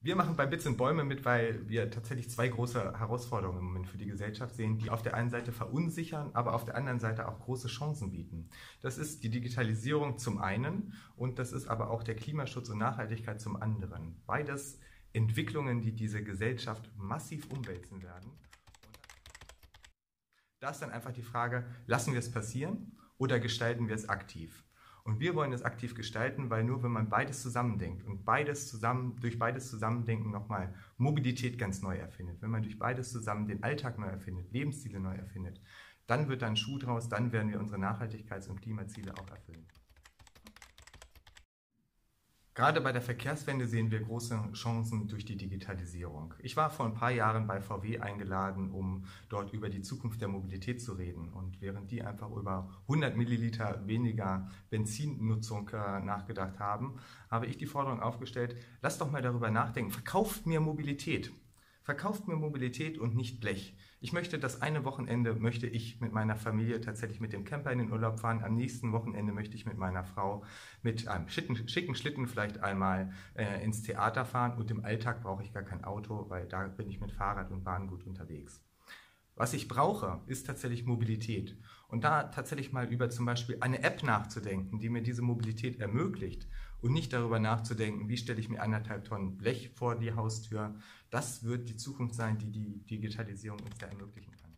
Wir machen bei Bits und Bäume mit, weil wir tatsächlich zwei große Herausforderungen im Moment für die Gesellschaft sehen, die auf der einen Seite verunsichern, aber auf der anderen Seite auch große Chancen bieten. Das ist die Digitalisierung zum einen und das ist aber auch der Klimaschutz und Nachhaltigkeit zum anderen. Beides Entwicklungen, die diese Gesellschaft massiv umwälzen werden. Da ist dann einfach die Frage, lassen wir es passieren oder gestalten wir es aktiv? Und wir wollen es aktiv gestalten, weil nur wenn man beides zusammendenkt und durch beides Zusammendenken nochmal Mobilität ganz neu erfindet, wenn man durch beides zusammen den Alltag neu erfindet, Lebensziele neu erfindet, dann wird da ein Schuh draus, dann werden wir unsere Nachhaltigkeits- und Klimaziele auch erfüllen. Gerade bei der Verkehrswende sehen wir große Chancen durch die Digitalisierung. Ich war vor ein paar Jahren bei VW eingeladen, um dort über die Zukunft der Mobilität zu reden. Und während die einfach über 100 Milliliter weniger Benzinnutzung nachgedacht haben, habe ich die Forderung aufgestellt, lasst doch mal darüber nachdenken, verkauft mir Mobilität. Verkauft mir Mobilität und nicht Blech. Ich möchte das eine Wochenende möchte ich mit meiner Familie tatsächlich mit dem Camper in den Urlaub fahren. Am nächsten Wochenende möchte ich mit meiner Frau mit einem schicken Schlitten vielleicht einmal ins Theater fahren. Und im Alltag brauche ich gar kein Auto, weil da bin ich mit Fahrrad und Bahn gut unterwegs. Was ich brauche, ist tatsächlich Mobilität. Und da tatsächlich mal über zum Beispiel eine App nachzudenken, die mir diese Mobilität ermöglicht und nicht darüber nachzudenken, wie stelle ich mir 1,5 Tonnen Blech vor die Haustür. Das wird die Zukunft sein, die die Digitalisierung uns da ermöglichen kann.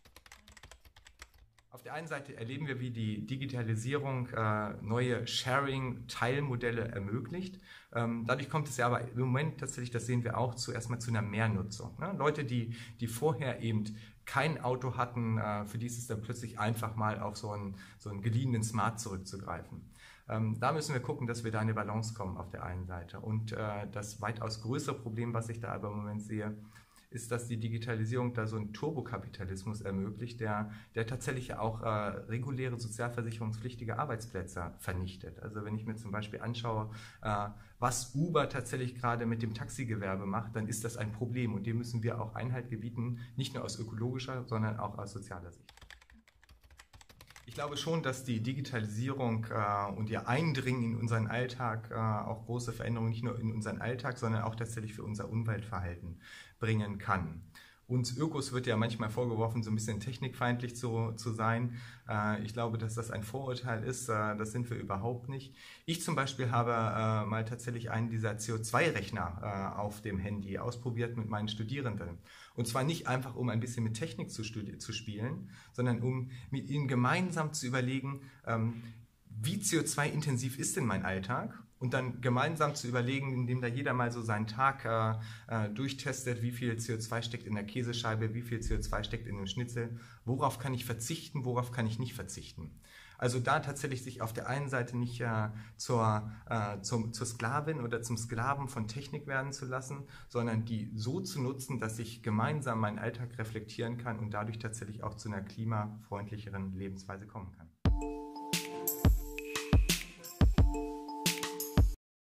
Auf der einen Seite erleben wir, wie die Digitalisierung neue Sharing-Teilmodelle ermöglicht. Dadurch kommt es ja aber im Moment tatsächlich, das sehen wir auch, erstmal zu einer Mehrnutzung. Ne? Leute, die vorher eben kein Auto hatten, für die ist es dann plötzlich einfach mal auf so einen geliehenen Smart zurückzugreifen. Da müssen wir gucken, dass wir da in eine Balance kommen auf der einen Seite. Und das weitaus größere Problem, was ich da aber im Moment sehe, ist, dass die Digitalisierung da so einen Turbokapitalismus ermöglicht, der tatsächlich auch reguläre sozialversicherungspflichtige Arbeitsplätze vernichtet. Also wenn ich mir zum Beispiel anschaue, was Uber tatsächlich gerade mit dem Taxigewerbe macht, dann ist das ein Problem und dem müssen wir auch Einhalt gebieten, nicht nur aus ökologischer, sondern auch aus sozialer Sicht. Ich glaube schon, dass die Digitalisierung und ihr Eindringen in unseren Alltag auch große Veränderungen nicht nur in unseren Alltag, sondern auch tatsächlich für unser Umweltverhalten bringen kann. Uns Ökos wird ja manchmal vorgeworfen, so ein bisschen technikfeindlich zu sein. Ich glaube, dass das ein Vorurteil ist. Das sind wir überhaupt nicht. Ich zum Beispiel habe mal tatsächlich einen dieser CO2-Rechner auf dem Handy ausprobiert mit meinen Studierenden. Und zwar nicht einfach, um ein bisschen mit Technik zu spielen, sondern um mit ihnen gemeinsam zu überlegen, wie CO2-intensiv ist denn mein Alltag? Und dann gemeinsam zu überlegen, indem da jeder mal so seinen Tag durchtestet, wie viel CO2 steckt in der Käsescheibe, wie viel CO2 steckt in dem Schnitzel, worauf kann ich verzichten, worauf kann ich nicht verzichten. Also da tatsächlich sich auf der einen Seite nicht zur Sklavin oder zum Sklaven von Technik werden zu lassen, sondern die so zu nutzen, dass ich gemeinsam meinen Alltag reflektieren kann und dadurch tatsächlich auch zu einer klimafreundlicheren Lebensweise kommen kann.